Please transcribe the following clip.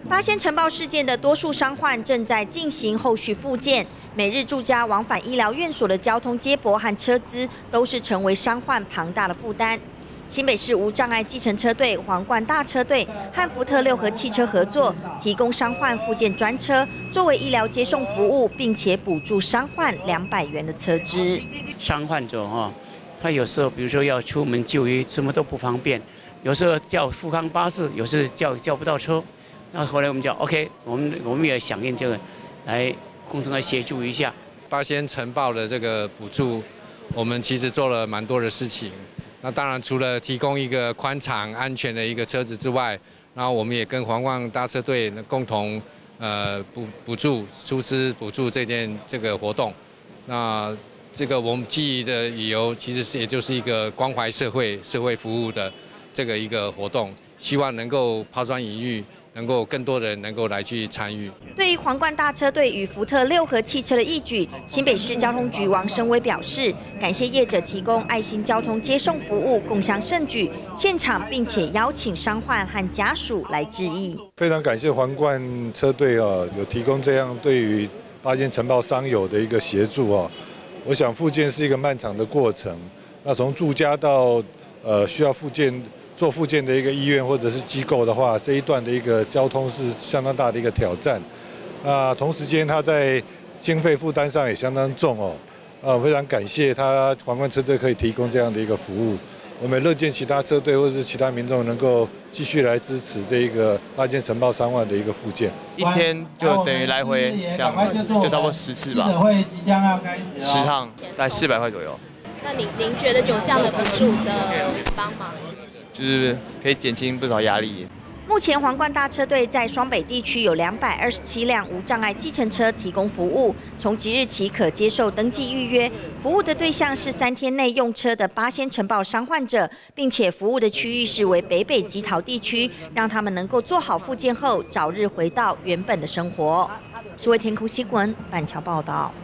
八仙尘爆事件的多数伤患正在进行后续复健，每日住家往返医疗院所的交通接驳和车资，都是成为伤患庞大的负担。新北市无障碍计程车队、皇冠大车队和福特六合汽车合作，提供伤患复健专车作为医疗接送服务，并且补助伤患200元的车资。 伤患者他有时候比如说要出门就医，什么都不方便，有时候叫富康巴士，有时候叫不到车。那后来我们讲 OK， 我们也响应这个，来共同来协助一下。 八仙尘爆的这个补助，我们其实做了蛮多的事情。那当然除了提供一个宽敞安全的一个车子之外，然后我们也跟皇冠大车队共同补助出资补助这个活动。那这个我们基于的理由，其实也就是一个关怀社会服务的这个一个活动，希望能够抛砖引玉。能够更多人能够来去参与。 对于皇冠大车队与福特六合汽车的义举，新北市交通局王生威表示，感谢业者提供爱心交通接送服务，共襄盛举现场，并且邀请伤患和家属来致意。 非常感谢皇冠车队有提供这样对于八仙尘爆伤友的一个协助我想复健是一个漫长的过程，那从住家到需要做复健的一个医院或者是机构的话，这一段的一个交通是相当大的一个挑战。同时间它在经费负担上也相当重非常感谢皇冠车队可以提供这样的一个服务。我们乐见其他车队或者是其他民众能够继续来支持这个八仙尘爆伤患的一个复健。 一天就等于来回这样，就差不多10次吧。10趟，大概400块左右。 那您觉得有这样的补助的帮忙？ 就是可以减轻不少压力。 目前皇冠大车队在双北地区有227辆无障碍计程车提供服务，从即日起可接受登记预约。服务的对象是3天内用车的八仙尘爆伤患者，并且服务的区域是为北基桃地区，让他们能够做好复健后，早日回到原本的生活。数位天空新闻板桥报道。